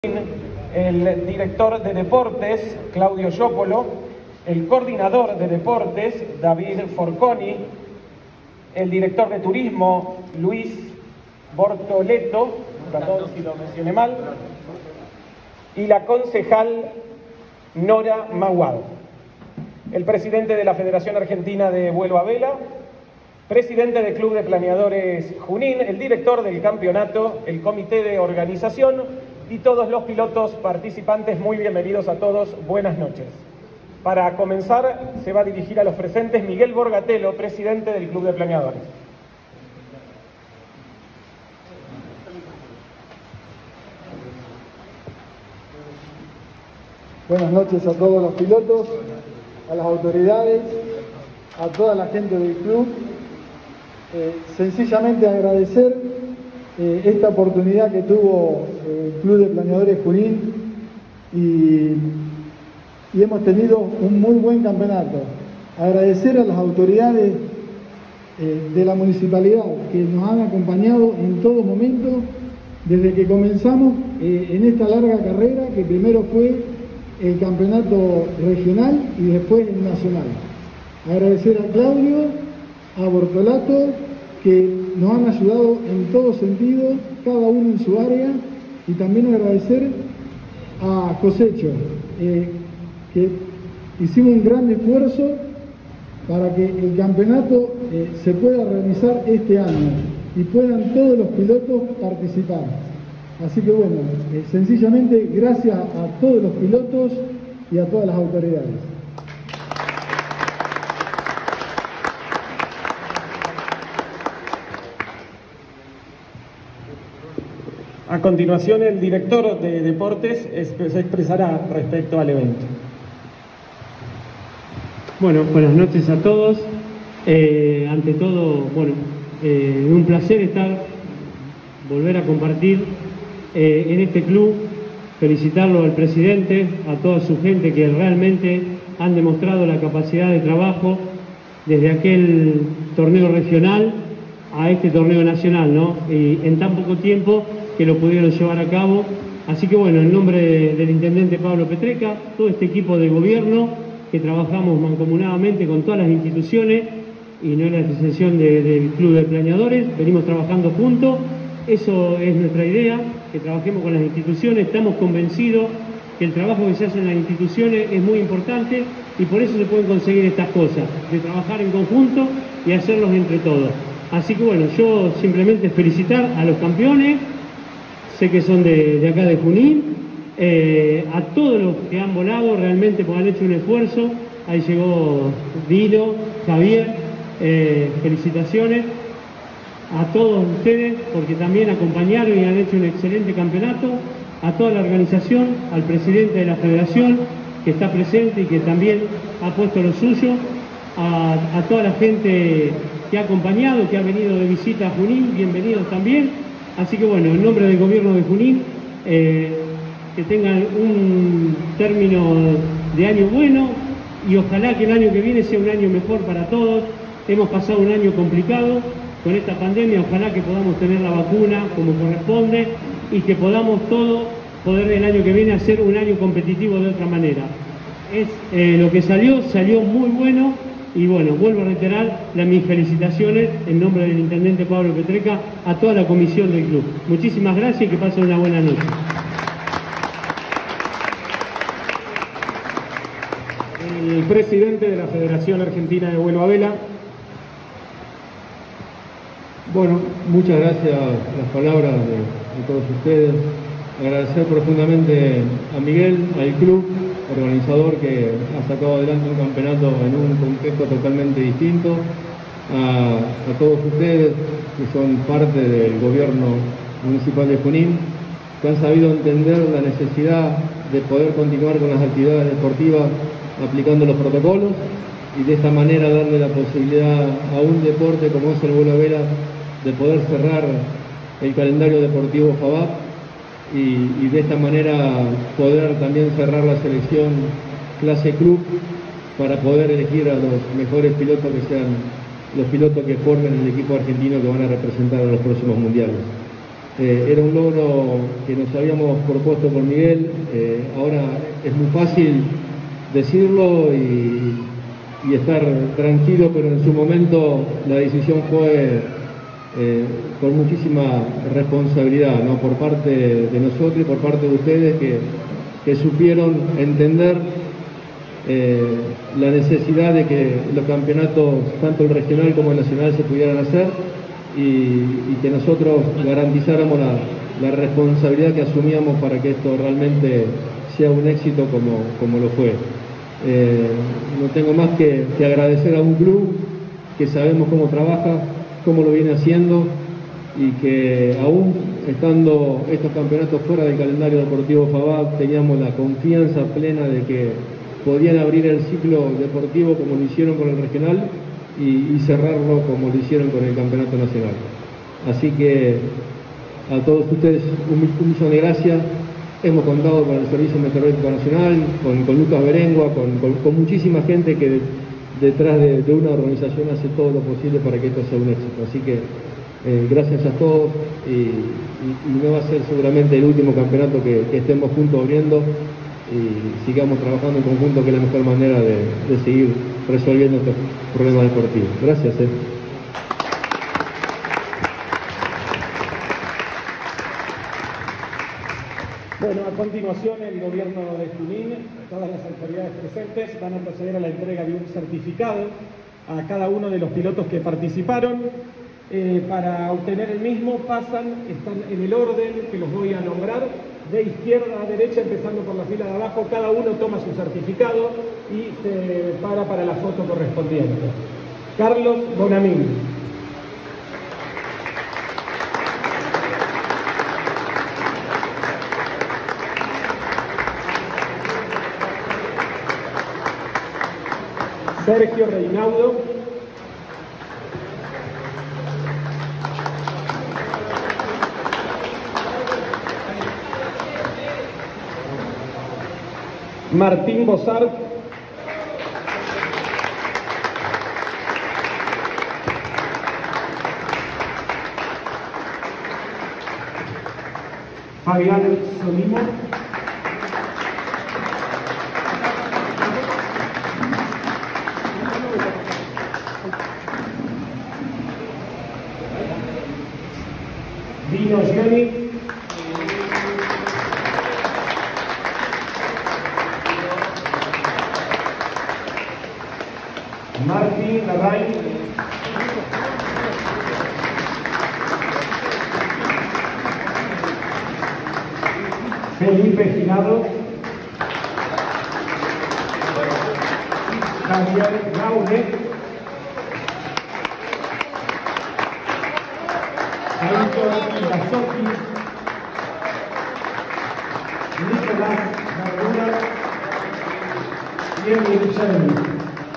el director de deportes, Claudio Giopolo, el coordinador de deportes, David Forconi, el director de turismo, Luis Bortoleto, perdón si lo mencioné mal, y la concejal Nora Maguad, el presidente de la Federación Argentina de Vuelo a Vela, presidente del Club de Planeadores Junín, el director del campeonato, el comité de organización y todos los pilotos participantes. Muy bienvenidos a todos, buenas noches. Para comenzar, se va a dirigir a los presentes Miguel Borgatelo, presidente del Club de Planeadores. Buenas noches a todos los pilotos, a las autoridades, a toda la gente del club. Sencillamente agradecer esta oportunidad que tuvo el Club de Planeadores Junín y hemos tenido un muy buen campeonato. Agradecer a las autoridades de la municipalidad que nos han acompañado en todo momento desde que comenzamos en esta larga carrera, que primero fue el campeonato regional y después el nacional. Agradecer a Claudio, a Bortolato, que nos han ayudado en todo sentido, cada uno en su área, y también agradecer a Cosecho, que hicimos un gran esfuerzo para que el campeonato se pueda realizar este año y puedan todos los pilotos participar. Así que bueno, sencillamente gracias a todos los pilotos y a todas las autoridades. A continuación, el director de deportes se expresará respecto al evento. Bueno, buenas noches a todos. Ante todo, bueno, un placer volver a compartir en este club. Felicitarlo al presidente, a toda su gente que realmente han demostrado la capacidad de trabajo desde aquel torneo regional a este torneo nacional, ¿no? Y en tan poco tiempo que lo pudieron llevar a cabo. Así que bueno, en nombre del intendente Pablo Petreca, todo este equipo de gobierno que trabajamos mancomunadamente con todas las instituciones, y no es la excepción del Club de Planeadores, venimos trabajando juntos. Eso es nuestra idea, que trabajemos con las instituciones. Estamos convencidos que el trabajo que se hace en las instituciones es muy importante y por eso se pueden conseguir estas cosas, de trabajar en conjunto y hacerlos entre todos. Así que bueno, yo simplemente felicitar a los campeones, sé que son de acá de Junín, a todos los que han volado realmente, porque han hecho un esfuerzo. Ahí llegó Dino, Javier, felicitaciones a todos ustedes porque también acompañaron y han hecho un excelente campeonato, a toda la organización, al presidente de la federación que está presente y que también ha puesto lo suyo, a toda la gente que ha acompañado, que ha venido de visita a Junín, bienvenidos también. Así que bueno, en nombre del gobierno de Junín, que tengan un término de año bueno y ojalá que el año que viene sea un año mejor para todos. Hemos pasado un año complicado con esta pandemia, ojalá que podamos tener la vacuna como corresponde y que podamos todos poder el año que viene hacer un año competitivo de otra manera. Lo que salió muy bueno y bueno, vuelvo a reiterar mis felicitaciones en nombre del intendente Pablo Petreca a toda la comisión del club. Muchísimas gracias y que pasen una buena noche. El presidente de la Federación Argentina de Vuelo a Vela. Bueno, muchas gracias a las palabras de todos ustedes. Agradecer profundamente a Miguel, al club organizador que ha sacado adelante un campeonato en un contexto totalmente distinto. A todos ustedes que son parte del gobierno municipal de Junín, que han sabido entender la necesidad de poder continuar con las actividades deportivas aplicando los protocolos y de esta manera darle la posibilidad a un deporte como es el vuelo a vela de poder cerrar el calendario deportivo FABAP y de esta manera poder también cerrar la selección clase club para poder elegir a los mejores pilotos que sean los pilotos que formen el equipo argentino que van a representar a los próximos mundiales. Era un logro que nos habíamos propuesto con Miguel. Ahora es muy fácil decirlo y estar tranquilo, pero en su momento la decisión fue con muchísima responsabilidad, ¿no? Por parte de nosotros y por parte de ustedes que supieron entender la necesidad de que los campeonatos, tanto el regional como el nacional, se pudieran hacer y que nosotros garantizáramos la responsabilidad que asumíamos para que esto realmente sea un éxito como lo fue. No tengo más que agradecer a un club que sabemos cómo trabaja, cómo lo viene haciendo y que aún estando estos campeonatos fuera del calendario deportivo FABAP teníamos la confianza plena de que podían abrir el ciclo deportivo como lo hicieron con el regional y cerrarlo como lo hicieron con el campeonato nacional. Así que a todos ustedes un millón de gracias. Hemos contado con el Servicio Meteorológico Nacional, con Lucas Berengua, con muchísima gente que detrás de una organización hace todo lo posible para que esto sea un éxito. Así que gracias a todos y no va a ser seguramente el último campeonato que estemos juntos abriendo y sigamos trabajando en conjunto, que es la mejor manera de seguir resolviendo estos problemas deportivos. Gracias. Bueno, a continuación el gobierno de Junín, todas las autoridades presentes van a proceder a la entrega de un certificado a cada uno de los pilotos que participaron. Para obtener el mismo están en el orden que los voy a nombrar, de izquierda a derecha, empezando por la fila de abajo. Cada uno toma su certificado y se para la foto correspondiente. Carlos Bonamín. Sergio Reinaudo. Martín Bozart. Fabián Solimo. Dino Gianni. Martín Larraín. Felipe Girado. Javier Gaude. Aitor Irazzotti. Nicolás Barbura y Emil Cherny.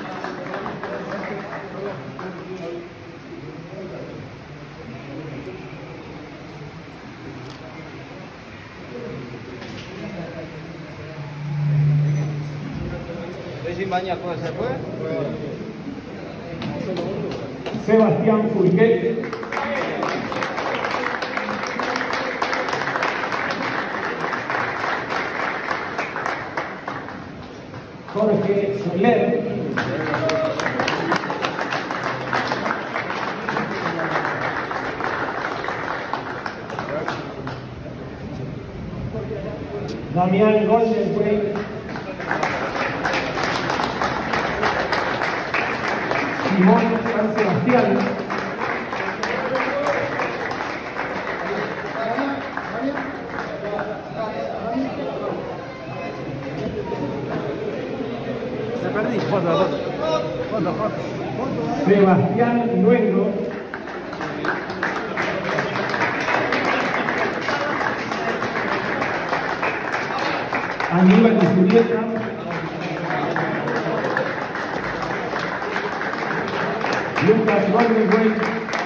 Sebastián Fulquet. Jorge Soler. Damián Goldenway. Simón San Sebastián. Sebastián Luengo. Aníbal Zurieta. Lucas Goldenway.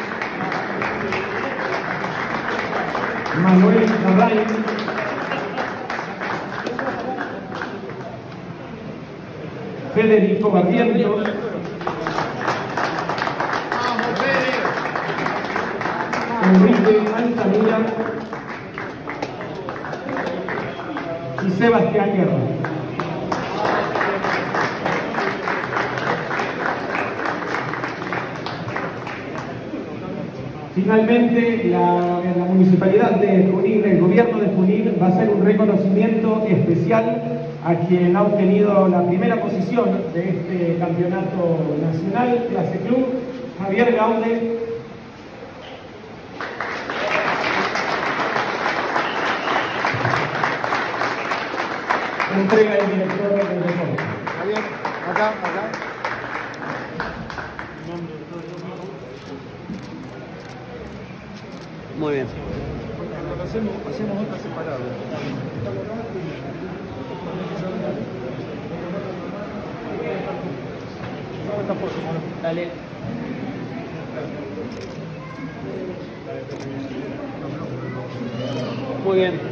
Manuel Larraín. Federico Barrientos. Enrique Altamira. y Sebastián Guerra. Finalmente, la Municipalidad de Junín, el Gobierno de Junín, va a hacer un reconocimiento especial a quien ha obtenido la primera posición de este campeonato nacional, clase club, Javier Gaude. Entrega el director del deporte. Javier, acá. Muy bien. Hacemos otra separada. Dale. Muy bien.